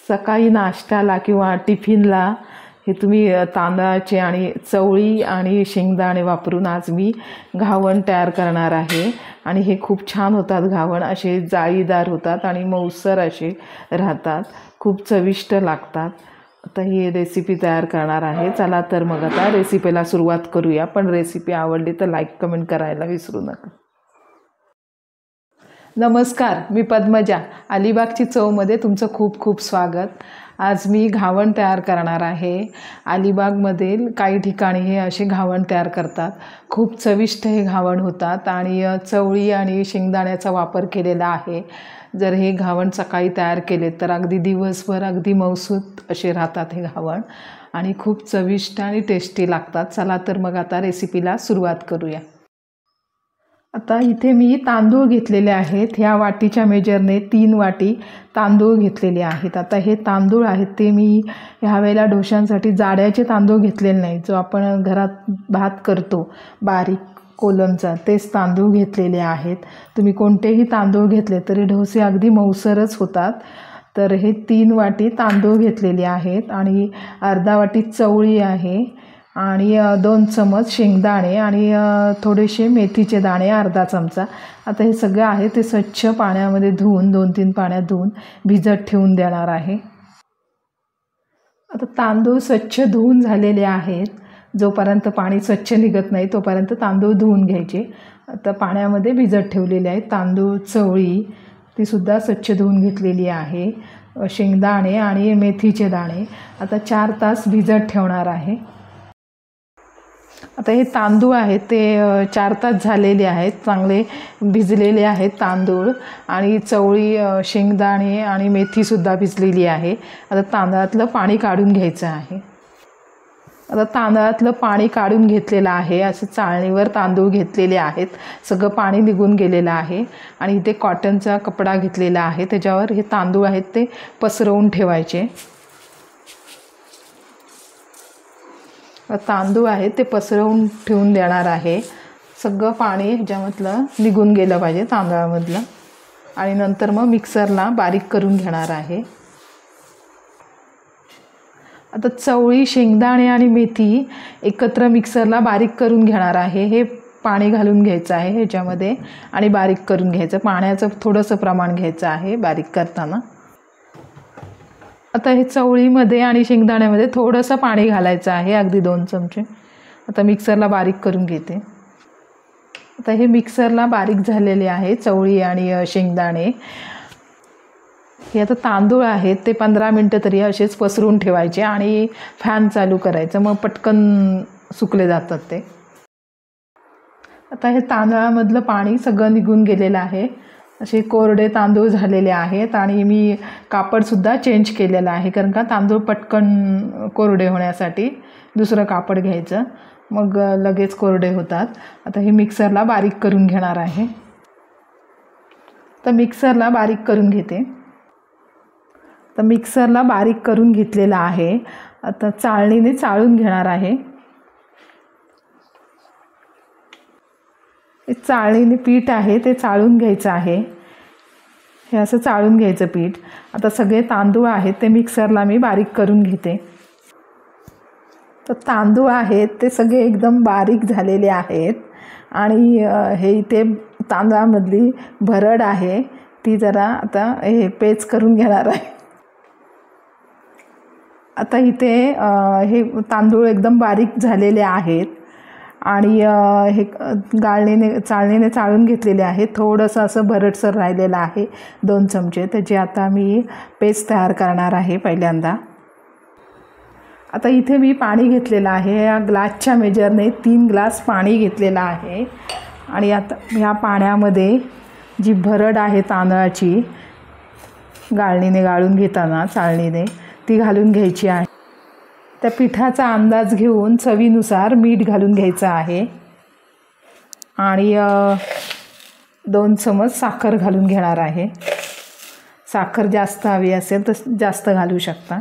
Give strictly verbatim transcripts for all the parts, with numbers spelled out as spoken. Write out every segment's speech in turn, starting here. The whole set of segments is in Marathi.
सकाळी नाश्त्याला किंवा टिफिनला हे तुम्ही तांदळाचे आणि चवळी आणि शेंगदाणे वापरून आज मी घावण तयार करणार आहे। आणि हे खूप छान होतात घावण, असे जाळीदार होतात आणि मऊसर असे राहतात, खूप चविष्ट लागतात। आता ही रेसिपी तयार करणार आहे। चला तर मग आता रेसिपीला सुरुवात करूया। पण रेसिपी आवडली तर लाईक कमेंट करायला विसरू नका। नमस्कार, मी पद्मजा। अलिबागची चवमध्ये तुमचं खूप खूप स्वागत। आज मी घावण तयार करणार आहे। अलिबागमधील काही ठिकाणी हे असे घावण तयार करतात, खूप चविष्ट हे घावण होतात आणि चवळी आणि शेंगदाण्याचा वापर केलेला आहे। जर हे घावण सकाळी तयार केले तर अगदी दिवसभर अगदी मऊसूत असे राहतात हे घावण आणि खूप चविष्ट आणि टेस्टी लागतात। चला तर मग आता रेसिपीला सुरुवात करूया। आता इथे मी तांदूळ घेतलेले आहेत। ह्या वाटीच्या मेजरने तीन वाटी तांदूळ घेतलेले आहेत। आता हे तांदूळ आहेत ते मी ह्या वेळेला डोशांसाठी जाड्याचे तांदूळ घेतलेले नाही, जो आपण घरात भात करतो बारीक कोलमचा, तेच तांदूळ घेतलेले आहेत। तुम्ही कोणतेही तांदूळ घेतले तरी डोसे अगदी मऊसरच होतात। तर हे तीन वाटी तांदूळ घेतलेले आहेत आणि अर्धा वाटी चवळी आहे आणि दोन चमच शेंगदाणे आणि थोडेसे मेथीचे दाणे अर्धा चमचा। आता हे सगळं आहे ते स्वच्छ पाण्यामध्ये धुवून दोन तीन पाण्यात धुवून भिजत ठेवून देणार आहे। आता तांदूळ स्वच्छ धुवून झालेले आहेत। जोपर्यंत पाणी स्वच्छ निघत नाही तोपर्यंत तांदूळ धुवून घ्यायचे। आता पाण्यामध्ये भिजत ठेवलेले आहेत तांदूळ, चवळी तीसुद्धा स्वच्छ धुवून घेतलेली आहे, शेंगदाणे आणि मेथीचे दाणे आता चार तास भिजत ठेवणार आहे। आता हे तांदूळ आहेत ते चार तास झालेले आहेत, चांगले भिजलेले आहेत तांदूळ आणि चवळी, शेंगदाणे आणि मेथीसुद्धा भिजलेली आहे। आता तांदळातलं पाणी काढून घ्यायचं आहे। आता तांदळातलं पाणी काढून घेतलेलं आहे। असं चाळणीवर तांदूळ घेतलेले आहेत, सगळं पाणी निघून गेलेलं आहे आणि इथे कॉटनचा कपडा घेतलेला आहे, त्याच्यावर हे तांदूळ आहेत ते पसरवून ठेवायचे। तांदूळ आहे ते पसरवून ठेवून देणार आहे। सगळं पाणी ह्याच्यामधलं निघून गेलं पाहिजे तांदळामधलं आणि नंतर मग मिक्सरला बारीक करून घेणार आहे। आता चवळी, शेंगदाणे आणि मेथी एकत्र मिक्सरला बारीक करून घेणार आहे। हे पाणी घालून घ्यायचं आहे ह्याच्यामध्ये आणि बारीक करून घ्यायचं। पाण्याचं थोडंसं प्रमाण घ्यायचं आहे बारीक करताना। आता हे चवळीमध्ये आणि शेंगदाण्यामध्ये थोडंसं पाणी घालायचं आहे, अगदी दोन चमचे। आता मिक्सरला बारीक करून घेते। आता हे मिक्सरला बारीक झालेले आहे चवळी आणि शेंगदाणे। हे आता तांदूळ आहेत ते पंधरा मिनटं तरी असेच पसरून ठेवायचे आणि फॅन चालू करायचं, मग पटकन सुकले जातात ते। आता हे तांदळामधलं पाणी सगळं निघून गेलेलं आहे, असे कोरडे तांदूळ झालेले आहेत आणि मी कापडसुद्धा चेंज केलेलं आहे, कारण का तांदूळ पटकन कोरडे होण्यासाठी दुसरं कापड घ्यायचं, मग लगेच कोरडे होतात। आता हे मिक्सरला बारीक करून घेणार आहे। तर मिक्सरला बारीक करून घेते। तर मिक्सरला बारीक करून घेतलेलं आहे। आता चाळणीने चाळून घेणार आहे। चाळणीने पीठ आहे ते चाळून घ्यायचं आहे, हे असं चाळून घ्यायचं पीठ। आता सगळे तांदूळ आहेत ते मिक्सरला मी बारीक करून घेते। तर तांदूळ आहेत ते सगळे एकदम बारीक झालेले आहेत आणि हे इथे तांदळामधली भरड आहे ती जरा आता हे पेच करून घेणार आहे। आता इथे हे तांदूळ एकदम बारीक झालेले आहेत आणि हे गाळणीने चाळणीने चाळून घेतलेले आहेत। थोडंसं असं भरडसर राहिलेलं आहे दोन चमचे, त्याची आता मी पेस्ट तयार करणार आहे पहिल्यांदा। आता इथे मी पाणी घेतलेलं आहे, या ग्लासच्या मेजरने तीन ग्लास पाणी घेतलेलं आहे आणि आता ह्या पाण्यामध्ये जी भरड आहे तांदळाची गाळणीने गाळून घेताना चाळणीने ती घालून घ्यायची आहे। त्या पिठाचा अंदाज घेऊन चवीनुसार मीठ घालून घ्यायचं आहे आणि दोन चमच साखर घालून घेणार आहे। साखर जास्त हवी असेल तर जास्त घालू शकता।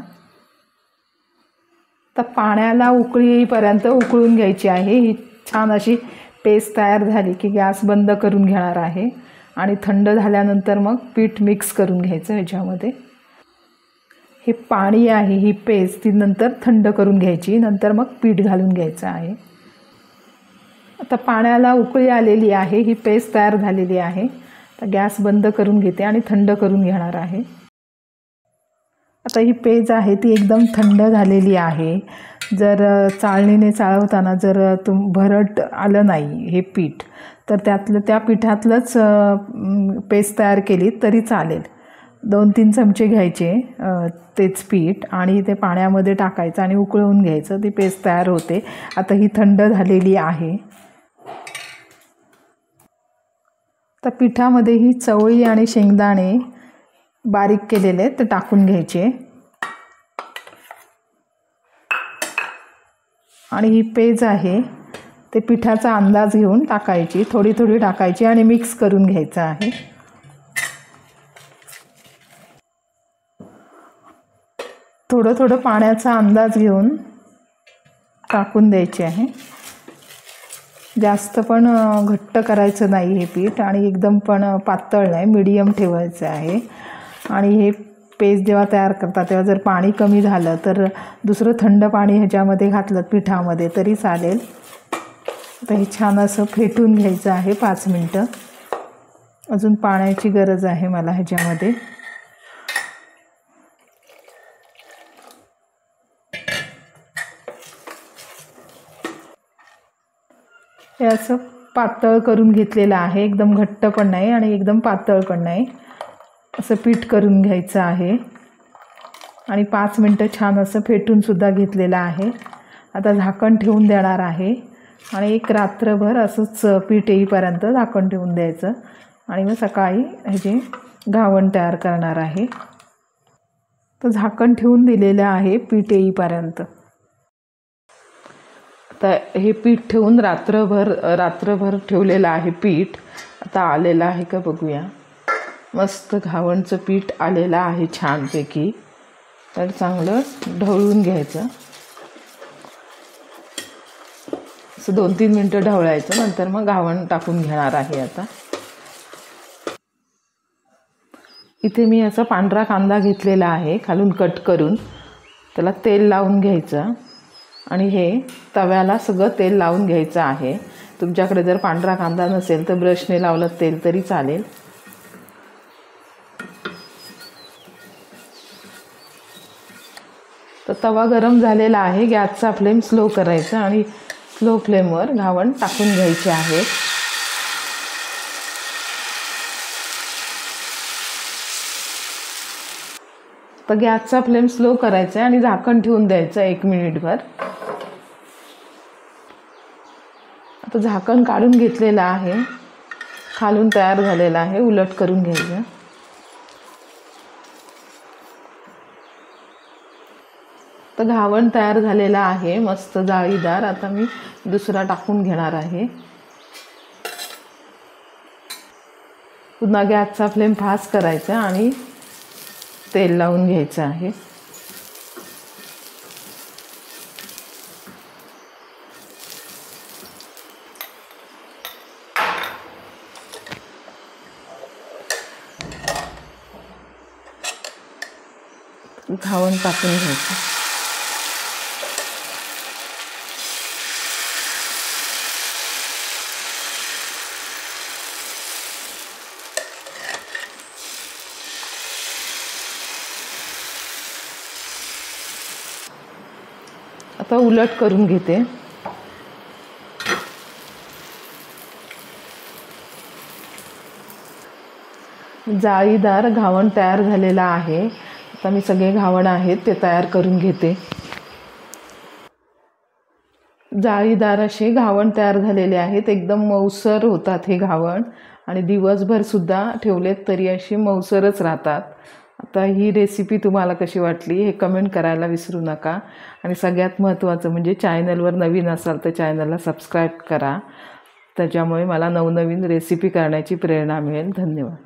तर पाण्याला उकळी येईपर्यंत उकळून घ्यायची आहे। ही छान अशी पेस्ट तयार झाली की गॅस बंद करून घेणार आहे आणि थंड झाल्यानंतर मग पीठ मिक्स करून घ्यायचं ह्याच्यामध्ये। हे पाणी आहे, ही पेस्ट ती नंतर थंड करून घ्यायची, नंतर मग पीठ घालून घ्यायचं आहे। आता पाण्याला उकळी आलेली आहे, ही पेस्ट तयार झालेली आहे। तर गॅस बंद करून घेते आणि थंड करून घेणार आहे। आता ही पेज आहे ती एकदम थंड झालेली आहे। जर चाळणीने चाळवताना जर तुम भरट आलं नाही हे पीठ, तर त्यातलं त्या पिठातलंच पेस्ट तयार केली तरी चालेल। दोन तीन चमचे घ्यायचे तेच पीठ आणि ते पाण्यामध्ये टाकायचं आणि उकळवून घ्यायचं, ती पेस्ट तयार होते। आता ही थंड झालेली आहे। तर पिठामध्ये ही चवळी आणि शेंगदाणे बारीक केलेले ते टाकून घ्यायचे आणि ही पेज आहे ते पिठाचा अंदाज घेऊन टाकायची, थोडी थोडी टाकायची आणि मिक्स करून घ्यायचं आहे। थोडं थोडं पाण्याचा अंदाज घेऊन टाकून द्यायचे आहे। जास्त पण घट्ट करायचं नाही हे पीठ आणि एकदम पण पातळ नाही, मीडियम ठेवायचं आहे। आणि हे पेस्ट जेव्हा तयार करता तेव्हा जर पाणी कमी झालं तर दुसरं थंड पाणी ह्याच्यामध्ये घातलं पिठामध्ये तरी चालेल। आता हे छान असं फेटून घ्यायचं आहे पाच मिनटं। अजून पाण्याची गरज आहे मला ह्याच्यामध्ये। हे असं पातळ करून घेतलेलं आहे, एकदम घट्ट पण नाही आणि एकदम पातळ पण नाही, असं पीठ करून घ्यायचं आहे आणि पाच मिनटं छान असं फेटून सुद्धा घेतलेलं आहे। आता झाकण ठेवून देणार आहे आणि एक रात्रभर असंच पीठ येईपर्यंत झाकण ठेवून द्यायचं आणि मग सकाळी ह्याचे घावण तयार करणार आहे। तर झाकण ठेवून दिलेलं आहे पीठ येईपर्यंत। आता हे पीठ ठेवून रात्रभर रात्रभर ठेवलेलं आहे पीठ। आता आलेलं आहे का बघूया। मस्त घावणचं पीठ आलेलं आहे छानपैकी। तर चांगलं ढवळून घ्यायचं, असं दोन तीन मिनटं ढवळायचं, नंतर मग घावण टाकून घेणार आहे। आता इथे मी असा पांढरा कांदा घेतलेला आहे खालून कट करून, त्याला तेल लावून घ्यायचं आणि हे तव्याला सगळं तेल लावून घ्यायचं आहे। तुमच्याकडे जर पांढरा कांदा नसेल तर ब्रशने लावलं तेल तरी चालेल। तर तवा गरम झालेला आहे, गॅसचा फ्लेम स्लो करायचा आणि स्लो फ्लेमवर घावण टाकून घ्यायचे आहे। तर गॅसचा फ्लेम स्लो करायचा आणि झाकण ठेवून द्यायचं एक मिनिटभर। आता झाकण काढून घेतलेलं आहे, खालून तयार झालेलं आहे, उलट करून घ्यायचं। तर घावण तयार झालेला आहे मस्त जाळीदार। आता मी दुसरा टाकून घेणार आहे। पुन्हा गॅसचा फ्लेम फास्ट करायचा आणि तेल लावून घ्यायचं आहे। घावण टाकून घ्यायचं। आता उलट करून घेते। जाळीदार घावण तयार झालेला आहे। आता मी सगळे घावण आहेत ते तयार करून घेते। जाळीदार असे घावण तयार झालेले आहेत, एकदम मऊसर होतात हे घावण आणि दिवसभर सुद्धा ठेवलेत तरी असे मऊसरच राहतात। आता ही रेसिपी तुम्हाला कशी वाटली हे कमेंट करायला विसरू नका आणि सगळ्यात महत्त्वाचं म्हणजे चॅनलवर नवीन असाल तर चॅनलला सबस्क्राईब करा, त्याच्यामुळे मला नवनवीन रेसिपी करण्याची प्रेरणा मिळेल। धन्यवाद।